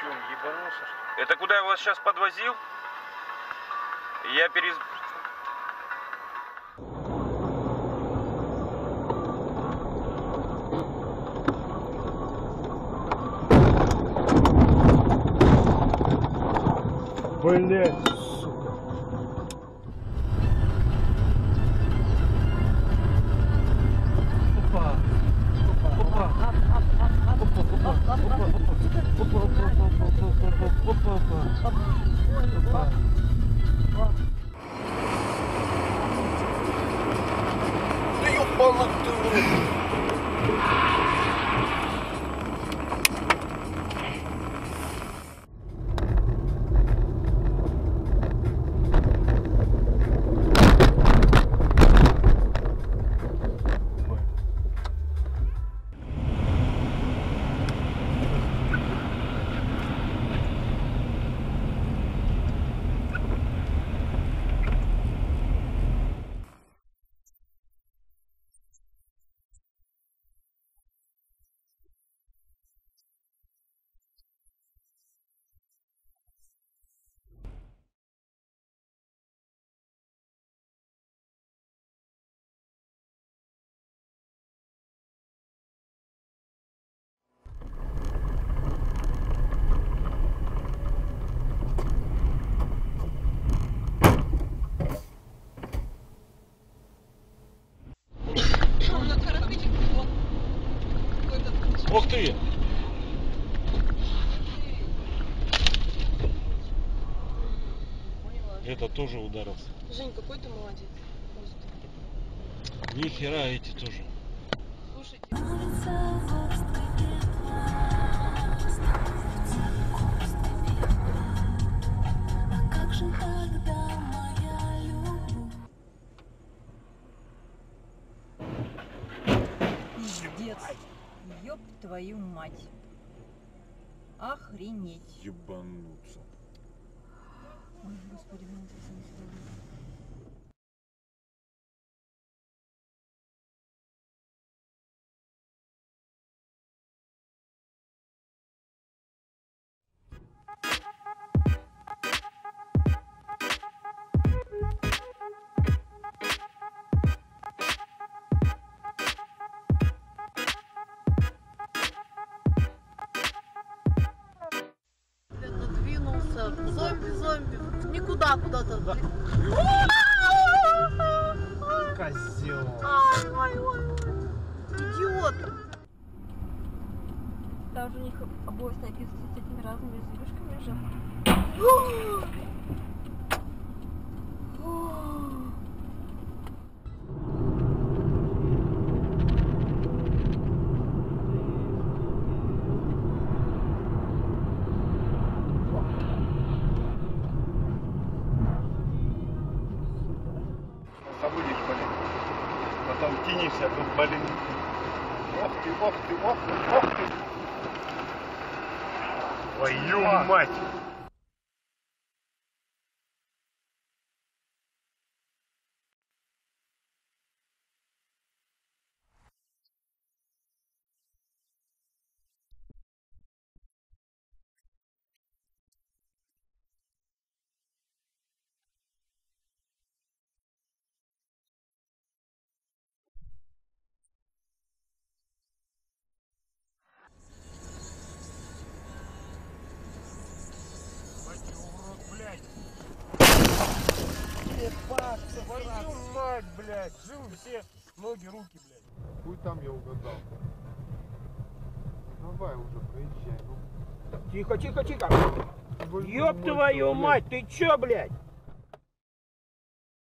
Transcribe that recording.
Че, он ебанулся, что ли? Это куда я вас сейчас подвозил? Я перез... Блять. Да ёбаный ты в рот! Ух ты! Это тоже ударился. Жень, какой ты молодец. Просто. Ни хера эти тоже. Слушайте. Пиздец. Ёб твою мать. Охренеть. Ебануться. Ой, господи, блин, это совсем сложно. Надвинулся. Зомби. Никуда, куда-то. Козел. Ой. Идиот. Даже у них обои написаны с этими разными вспышками же. Забудешь, блин. Потом кинешься, тут, блин. Ох ты. Твою мать. Твою мать, блядь, жил все ноги, руки, блядь. Хуй там я угадал. Давай уже проезжай. Ну. Тихо. Ёб твою мать, ты чё, блядь?